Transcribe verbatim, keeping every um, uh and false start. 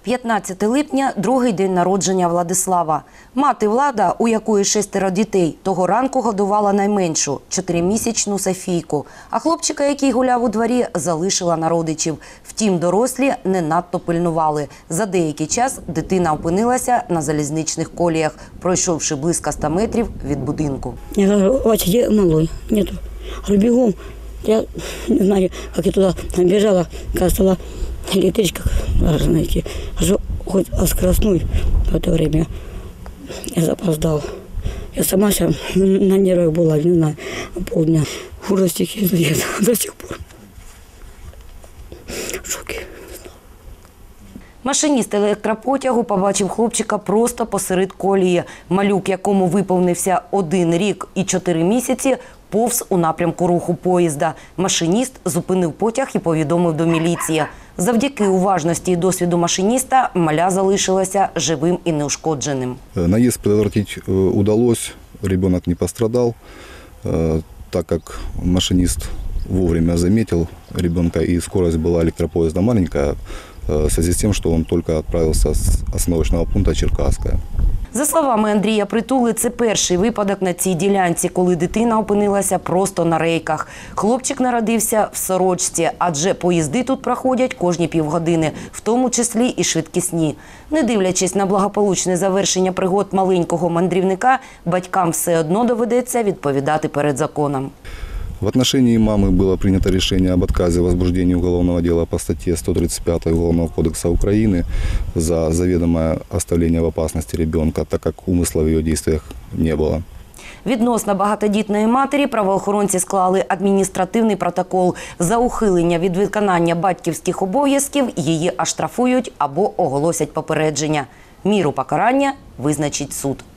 п'ятнадцятого липня – другий день народження Владислава. Мати Влада, у якої шестеро дітей, того ранку годувала найменшу – чотиримісячну Софійку. А хлопчика, який гуляв у дворі, залишила на родичів. Втім, дорослі не надто пильнували. За деякий час дитина опинилася на залізничних коліях, пройшовши близько ста метрів від будинку. Я говорю: Вася, где малой? Нету. Говорю: бегом. Я не знаю, как я туда бежала, кажется, электричка должна идти. Хоть а скоростной в это время. Я запоздала. Я сама сейчас на нервах была, не знаю, полдня. Ужастики до сих пор. В шоке. Машиніст електропотягу побачив хлопчика просто посеред колії. Малюк, якому виповнився один рік і чотири місяці, повз у напрямку руху поїзда. Машиніст зупинив потяг і повідомив до міліції. Завдяки уважності і досвіду машиніста маля залишилася живим і неушкодженим. Наезд предотвратить удалось, ребенок не пострадал, так как машинист вовремя заметил ребенка, и скорость была электропоезда маленькая, в связи с тем, что он только отправился с остановочного пункта Черкасская. За словами Андрія Притули, це перший випадок на цій ділянці, коли дитина опинилася просто на рейках. Хлопчик народився в сорочці, адже поїзди тут проходять кожні півгодини, в тому числі і швидкісні. Не дивлячись на благополучне завершення пригод маленького мандрівника, батькам все одно доведеться відповідати перед законом. В отношении мамы было принято решение об отказе в возбуждении уголовного дела по статье сто тридцать пять Уголовного кодекса Украины за заведомое оставление в опасности ребенка, так как умысла в ее действиях не было. Відносно багатодітної матері правоохоронці склали адміністративний протокол. За ухилення від виконання батьківських обов'язків її оштрафують або оголосять попередження. Міру покарання визначить суд.